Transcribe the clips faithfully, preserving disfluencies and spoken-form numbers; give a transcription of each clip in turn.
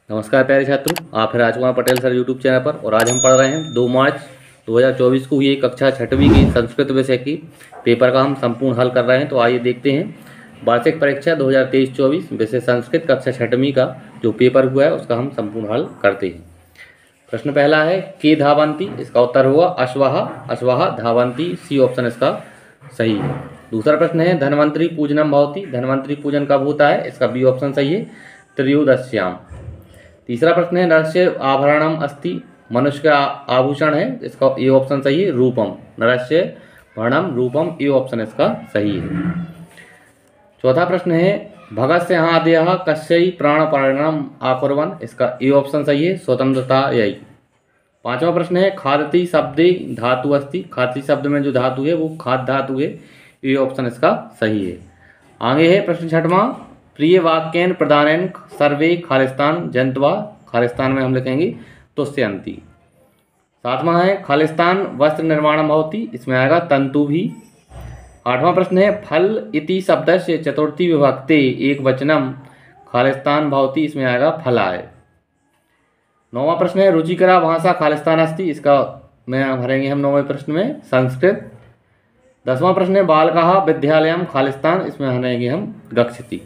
नमस्कार प्यारे छात्रों, आप हैं Rajkumar Patel sir YouTube channel पर। और आज हम पढ़ रहे हैं दो मार्च दो हज़ार चौबीस को हुई कक्षा छठवीं की संस्कृत विषय की पेपर का हम संपूर्ण हल कर रहे हैं। तो आइए देखते हैं वार्षिक परीक्षा दो हज़ार तेईस चौबीस विषय संस्कृत कक्षा छठवीं का जो पेपर हुआ है उसका हम संपूर्ण हल करते हैं। प्रश्न पहला है के धावंती, इसका उत्तर होगा अश्वाहा अश्वाहा धावंती, सी ऑप्शन इसका सही है। दूसरा प्रश्न है धनवंतरी पूजनम भवति, धनवंतरी पूजन कब होता है, इसका बी ऑप्शन सही है, त्रयोदश्याम। तीसरा प्रश्न है नरस्य आभरणम अस्ति, मनुष्य का आभूषण है, इसका ए ऑप्शन सही है, रूपम। नरस्य भरणम रूपम, ए ऑप्शन इसका सही है। चौथा प्रश्न है भगत से आद्य कश्यई प्राणपारणम आकुर्वन, इसका ए ऑप्शन सही है, स्वतंत्रता यही। पांचवा प्रश्न है खादती शब्दे धातु अस्ति, खादती शब्द में जो धातु है वो खाद धातु है, ए ऑप्शन इसका सही है। आगे है प्रश्न छठवां प्रिय वाक्यन प्रधान सर्वे खालिस्तान जंतवा, खालिस्तान में हम लिखेंगे तुष्यंती। सातवां है खालिस्तान वस्त्र निर्माण भवति, इसमें आएगा तंतु भी। आठवां प्रश्न है फल इति शब्द से चतुर्थी विभक्ते एक वचनम खालिस्तान भवति, इसमें आएगा फलाय। नौवां प्रश्न है रुचिकरा भाषा खालिस्तान अस्ति, इसका में भरेंगे हम नौवें प्रश्न में संस्कृत। दसवां प्रश्न है बालकाः विद्यालयम खालिस्तान, इसमें भरेंगे हम गच्छति।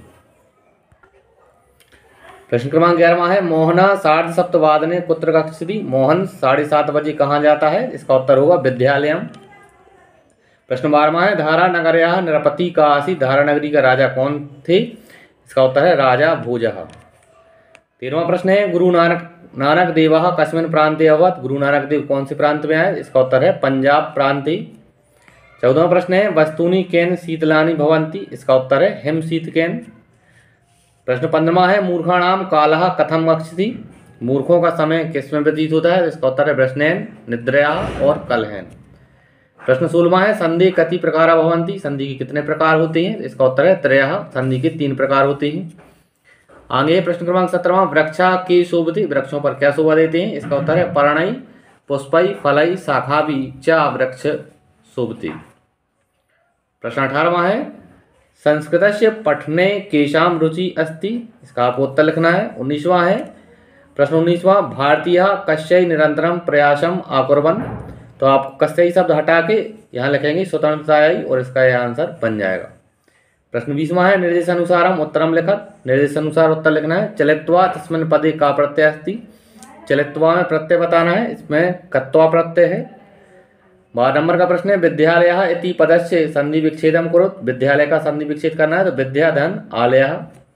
प्रश्न क्रमांक ग्यारहवां है मोहना साढ़े सप्तवादने कुत्र गच्छति, मोहन साढ़े सात बजे कहाँ जाता है, इसका उत्तर होगा विद्यालयम। प्रश्न बारहवां है धारा नगर्याः नृपति का आसीत्, धारा नगरी का राजा कौन थे, इसका उत्तर है राजा भोजः। तेरहवां प्रश्न है गुरु नानक नानक देवः कस्मिन् प्रान्ते अभवत्, गुरु नानक देव कौन से प्रांत में आए, इसका उत्तर है पंजाब प्रांते। चौदहवां प्रश्न है वस्तूनि केन शीतलानि भवन्ति, इसका उत्तर है हिम शीत केन। प्रश्न पंद्रहवां है मूर्खाणाम कालः कथम गच्छति, मूर्खों का समय किस में व्यतीत होता है, इसका उत्तर है वृष्णेन निद्रया और कलहेन। प्रश्न सोलहवां है संधि कति प्रकार भवन्ति, संधि के कितने प्रकार होते हैं, इसका उत्तर है त्रयः, संधि के तीन प्रकार होते हैं। आगे प्रश्न क्रमांक सत्रहवां वृक्षा के शोभते, वृक्षों पर क्या शोभा देते हैं, इसका उत्तर है पर्णई पुष्पई फलई शाखाभि च वृक्ष शोभते। प्रश्न अठारहवां है संस्कृतस्य पठने केशाम रुचि अस्ति, इसका आपको उत्तर लिखना है। उन्नीसवां है प्रश्न उन्नीसवां भारतीय कश्यई निरंतरम प्रयासम आकुर्वन, तो आप कश्यई शब्द हटा के यहाँ लिखेंगे स्वतंत्रतायी और इसका यह आंसर बन जाएगा। प्रश्न बीसवां है निर्देशानुसारम उत्तरम लिखत, निर्देशानुसार उत्तर लिखना है। चलित्वा तस्मिन् पदे का प्रत्यय अस्ति, चलित्वा में प्रत्यय बताना है, इसमें कत्वा प्रत्यय है। बारह नंबर का प्रश्न है विद्यालयः इति पदस्य संधि विच्छेदम कुरुत, विद्यालय का संधि विच्छेद करना है तो विद्या धन आलयः।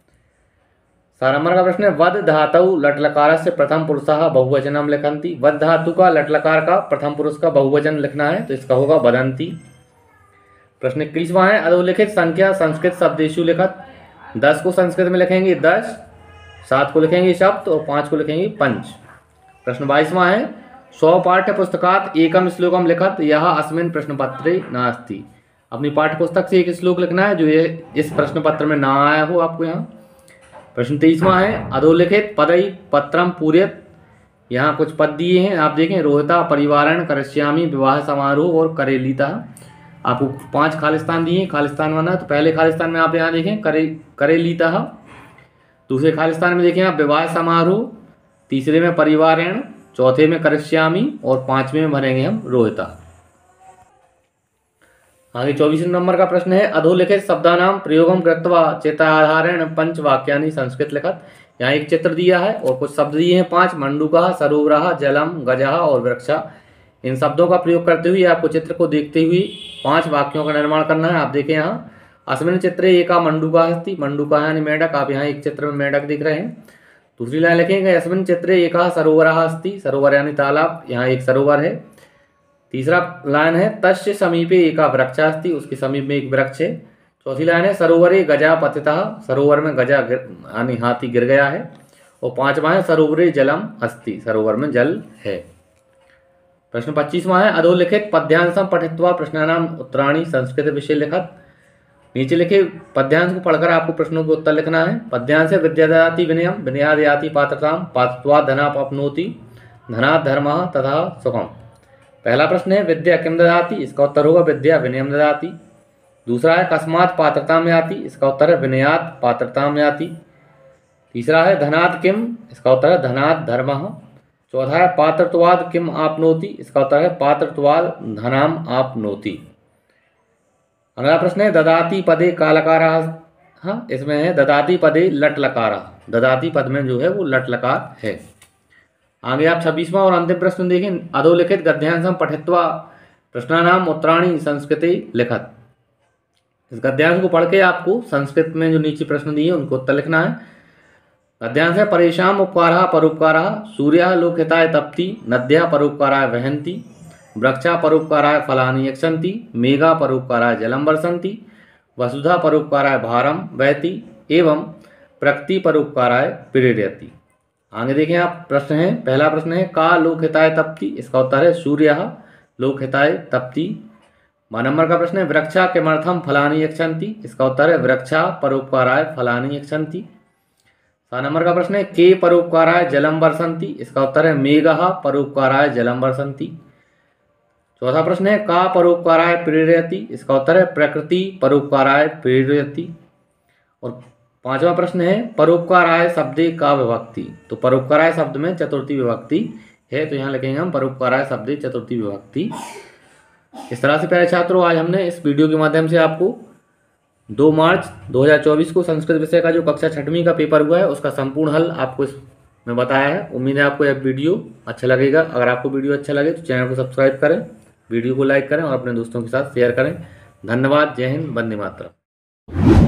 सात नंबर का प्रश्न है वद धातु लट्लकारस्य प्रथम पुरुषः बहुवचनम लिखन्ति, वद धातु का लट्लकार का प्रथम पुरुष का बहुवचन लिखना है तो इसका होगा वदन्ति। प्रश्न इक्कीसवां है अधोलिखित संख्या संस्कृत शब्देषु लिखत, दस को संस्कृत में लिखेंगे दश, सात को लिखेंगे शब्द और पाँच को लिखेंगे पंच। प्रश्न बाईसवां है सौ पाठ्य पुस्तकात एकम श्लोकम लिखत यह अस्मिन् प्रश्न पत्रे नास्ति, अपनी पाठ्य पुस्तक से एक श्लोक लिखना है जो ये इस प्रश्न पत्र में ना आया हो आपको यहाँ। प्रश्न तेईसवां है अधोलिखित पदई पत्रम पूर्यत, यहाँ कुछ पद दिए हैं आप देखें रोहिता परिवारण करश्यामी विवाह समारोह और करेलिता, आपको पांच खालिस्तान दिए हैं, खालिस्तान बना तो पहले खालिस्तान में आप यहाँ देखें करे करेलिता, दूसरे खालिस्तान में देखें आप विवाह समारोह, तीसरे में परिवारण, चौथे में करश्यामी और पांचवें में भरेंगे हम रोहिता। आगे चौबीस नंबर का प्रश्न है अधोलिखित शब्दानाम प्रयोगम कृत्वा चेताधारण पंच वाक्यानि संस्कृत लिखत, यहाँ एक चित्र दिया है और कुछ शब्द दिए हैं पांच, मंडूका सरोवरः जलम गजः और वृक्षा। इन शब्दों का प्रयोग करते हुए आपको चित्र को देखते हुए पांच वाक्यों का निर्माण करना है। आप देखें यहाँ अस्मिन् चित्रे एका मंडूका अस्ति, मंडूका यानी मेढक, आप यहाँ एक चित्र में मेढक दिख रहे हैं। दूसरी लाइन लिखेंगे अस्मिन् चित्रे एका सरोवरः अस्ति, सरोवर यानी तालाब, यहाँ एक सरोवर है। तीसरा लाइन है तस्य समीपे एका वृक्षा अस्ति, उसके समीप में एक वृक्ष है। चौथी लाइन है सरोवरे गजा पतितः, सरोवर में गजा यानी हाथी गिर गया है। और पांचवा है सरोवरे जलम अस्ति, सरोवर में जल है। प्रश्न पच्चीसवां है अधोलिखित पद्यांशम पठित्वा प्रश्नानाम उत्तराणि संस्कृत विषय लिखत, नीचे लिखे पद्यांश को पढ़कर आपको प्रश्नों के उत्तर लिखना है। पद्यांश है विद्या ददाति विनयम, विनयाद याति पात्रताम, पात्रत्वात् धनापनोति, धनात् धर्मः तथा सुखम। पहला प्रश्न है विद्या किम ददाति, इसका उत्तर होगा विद्या विनयम ददाति। दूसरा है कस्मात् पात्रताम याति, इसका उत्तर है विनयात् पात्रताम याति। तीसरा है धनात् किम, इसका उत्तर है धनात् धर्मः। चौथा है पात्रत्वाद किम आपनोति, इसका उत्तर है पात्रत्वाद धनाम आपनोति। अगला प्रश्न है ददाति पदे का लकारः, हाँ इसमें है ददाति पदे लट लकारः, ददाति पद में जो है वो लट लकार है। आगे आप छब्बीसवां और अंतिम प्रश्न देखें, अधोलिखित गद्यांशम पठित्वा प्रश्नानाम उत्तराणि संस्कृते लिखत। इस गद्यांश को पढ़ के आपको संस्कृत में जो नीचे प्रश्न दिए उनको उत्तर लिखना है। गद्यांश है परेशान उपकारा परोपकारा, सूर्या लोकहिताय तपति, नद्या परोपकाराय वहन्ति, वृक्षा परोपकाराय फलानि यक्षन्ति, मेघा परोपकाराय जलम वर्षन्ति, वसुधा परोपकाराय भारम वहति, एवं प्रकृति परोपकाराय प्रेरयति। आगे देखें आप प्रश्न है, पहला प्रश्न है का लोकहिताय तपति, इसका उत्तर है सूर्यः लोकहिताय तपति। ब नंबर का प्रश्न है वृक्षा किमर्थम फलानि यक्षन्ति, इसका उत्तर है वृक्षा परोपकाराय फलानि यक्षन्ति। सा नंबर का प्रश्न है के परोपकाराय जलम वर्षन्ति, इसका उत्तर है मेघः परोपकाराय जलम वर्षन्ति। चौथा प्रश्न है का परोपकाराय प्रेरयति, इसका उत्तर है प्रकृति परोपकाराय प्रेरयति। और पांचवा प्रश्न है परोपकाराय शब्दे का विभक्ति, तो परोपकाराय शब्द में चतुर्थी विभक्ति है, तो यहाँ लिखेंगे हम परोपकाराय शब्दे चतुर्थी विभक्ति। इस तरह से प्यारे छात्रों आज हमने इस वीडियो के माध्यम से आपको दो मार्च दो हज़ार चौबीस को संस्कृत विषय का जो कक्षा छठवीं का पेपर हुआ है उसका संपूर्ण हल आपको इसमें बताया है। उम्मीद है आपको यह वीडियो अच्छा लगेगा। अगर आपको वीडियो अच्छा लगे तो चैनल को सब्सक्राइब करें, वीडियो को लाइक करें और अपने दोस्तों के साथ शेयर करें। धन्यवाद। जय हिंद, वंदे मातरम।